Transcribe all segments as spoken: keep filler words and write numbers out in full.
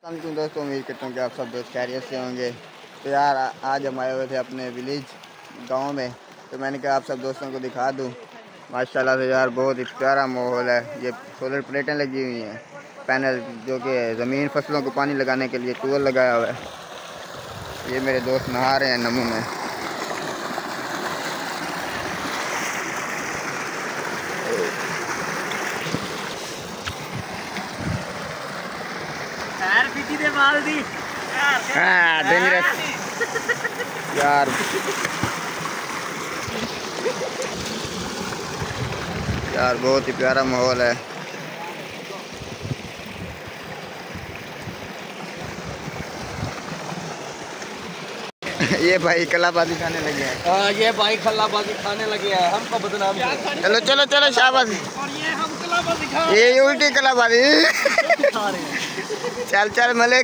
हम दोस्तों उम्मीद करता हूँ कि आप सब दोस्त खैरियत से होंगे। तो यार आज हम आए हुए थे अपने विलेज गांव में, तो मैंने कहा आप सब दोस्तों को दिखा दूँ। माशाल्लाह से यार बहुत ही प्यारा माहौल है। ये सोलर प्लेटें लगी हुई हैं, पैनल जो कि ज़मीन फसलों को पानी लगाने के लिए ट्यूबवेल लगाया हुआ है। ये मेरे दोस्त नहा रहे हैं नमू में। हाँ डेंजरस यार, यार बहुत ही प्यारा माहौल है। ये भाई कलाबाजी खाने लगे हैं। हाँ ये भाई कलाबाजी खाने लगे हैं, हमको बदनाम। चलो चलो चलो शाबाश। और ये हम कलाबाजी खा ये उल्टी कलाबाजी चल चल मलिक।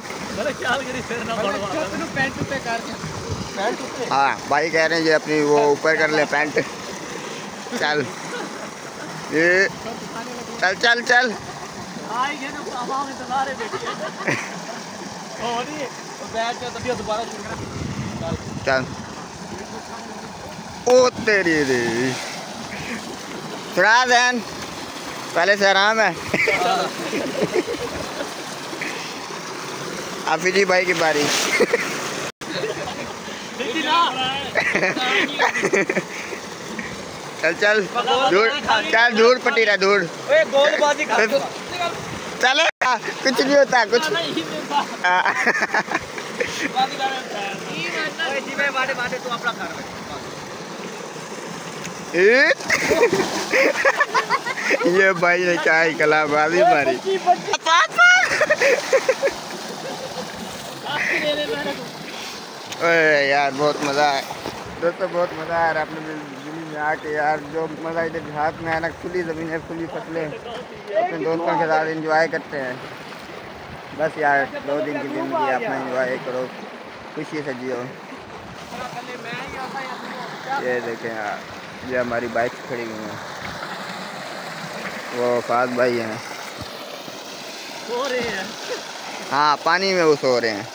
हाँ भाई कह रहे हैं ये अपनी वो ऊपर कर ले पैंट। चल ये चल चल चल चल। ओ तेरी रे सुना देन, पहले से आराम है। आफिजी भाई की बारी। चल चल दूर, चल दूर पटी रहा दूर। चले कुछ नहीं होता कुछ। ये भाई ने क्या ही कलाबाजी मारी। ओए यार बहुत मज़ा है दोस्तों, बहुत मज़ा आ रहा है अपने ज़मीन में आके। यार जो मज़ा इधर देहात में है ना, खुली ज़मीन है, खुली फसलें, अपने दोस्तों के साथ एंजॉय करते हैं। बस यार दो दिन की ज़िंदगी अपना एंजॉय करो, खुशी से जियो। ये देखें यार, ये हमारी बाइक खड़ी हुई है, वो फाज भाई हैं सो रहे हैं। हाँ पानी में वो सो रहे हैं।